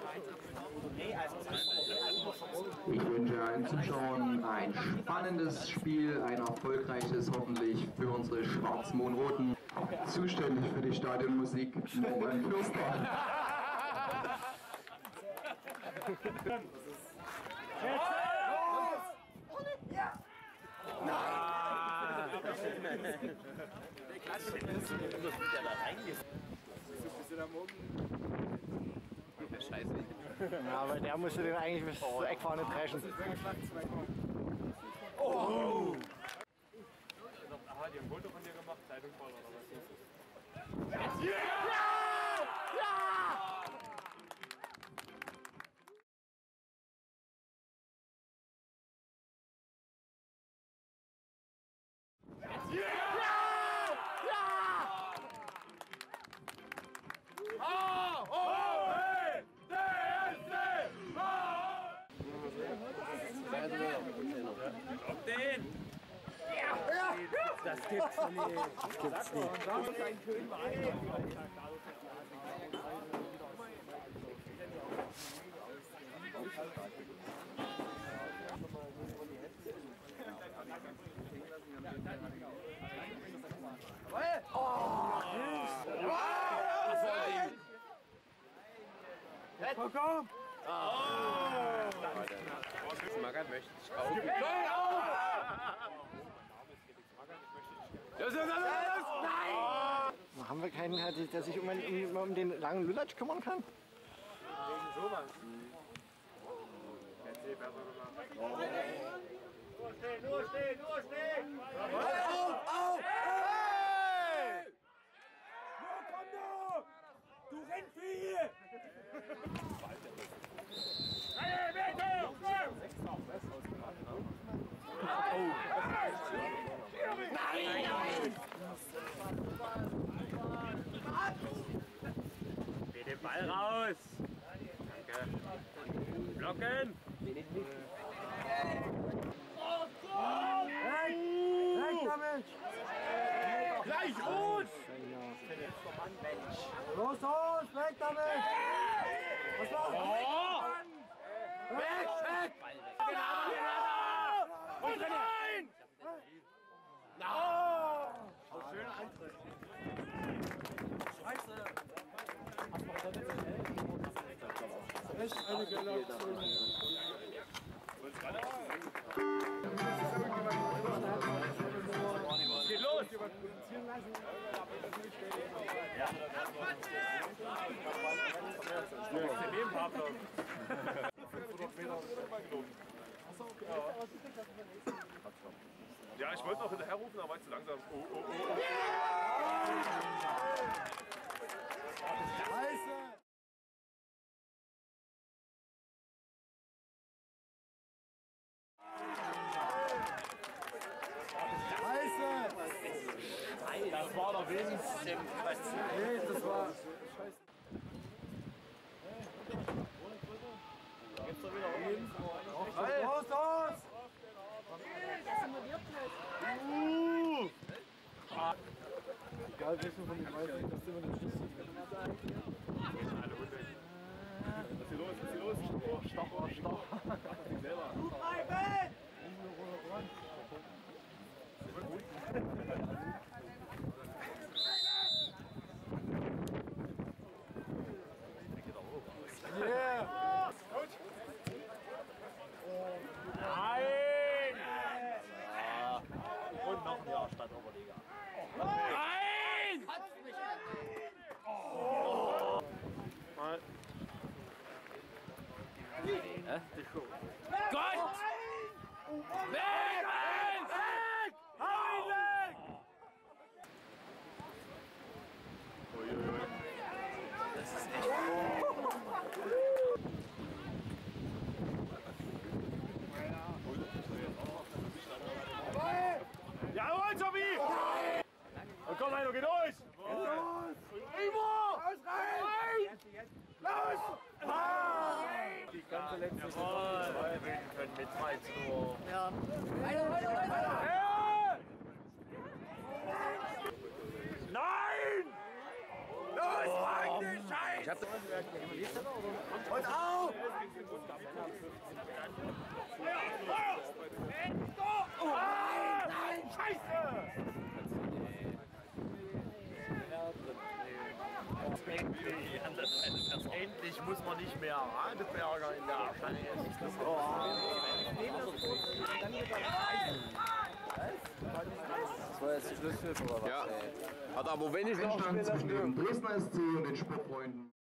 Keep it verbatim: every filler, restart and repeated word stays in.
Ich wünsche allen Zuschauern ein spannendes Spiel, ein erfolgreiches hoffentlich für unsere Schwarz-Mohn-Roten. Zuständig für die Stadionmusik Norman Fürster. Scheiße. Ja, aber der musste den eigentlich bis zur Eckfahne dreschen. Oh! Aha, die haben Foto von dir gemacht, Zeitung voll oder was? Ja! Ja! Oh! Oh! Hey! D S C! Auf den! Ja! Das gibt's nicht! Das gibt's nicht! Da ist ein König Komm! Magath möchte dich kaufen. Das ist das! Nein! Haben wir keinen, der sich um, um, um den langen Lulatsch kümmern kann? Wegen sowas. Hätte sie besser gemacht. Nur stehen, nur stehen, nur stehen! Auf, auf! Hey! Wo komm du? Du Rindvieh! Hey, bitte! Nein! Bitte den Ball raus! Danke. Blocken! Weg! Weg damit! Gleich rot! Los, los! Weg damit! Was war's? Oh! Weg, weg! Und rein! Oh! Schöner Eintritt. Scheiße! Echt eine geile Aktion. Geht los! Ja, ich wollte noch hinterher rufen, aber war ich zu langsam. Oh, oh, oh. Scheiße! Scheiße! Das war doch wenigstens im Nee, das war scheiße. Geht's doch wieder hin. Los, los! Uh! Egal, welchen von den beiden, das sind wir nicht schlüssig. Alle Hunde. Was ist hier los? Was ist hier los? Oh, stopp, oh, stopp. Selber. Du bleiben! Yeah! Nein! Ja. Und noch ein Jahr Stadtoberliga. Nein! Oh. Mal. Äh, die Show. Gott! Weg! Weg! Hau ihn weg! Uiuiui. Das ist echt. Jawohl, Tobi! Und komm, Heino, geh durch! Los! Ivo! Los, rein! Los! Die ganze letzte Jawohl! Wir gewinnen können mit zwei zu null. Ja. Weiter, weiter, weiter! Ja! Nein! Los, fang die Scheiße! Ich hab und auf! Oh, nein, nein, Scheiße! Endlich muss man nicht mehr Radeberger in der Schanze. Das war jetzt die Schlusspfiff oder was? Ja, hat aber wenig Einstand zwischen dem Dresdner S C und den Sportfreunden.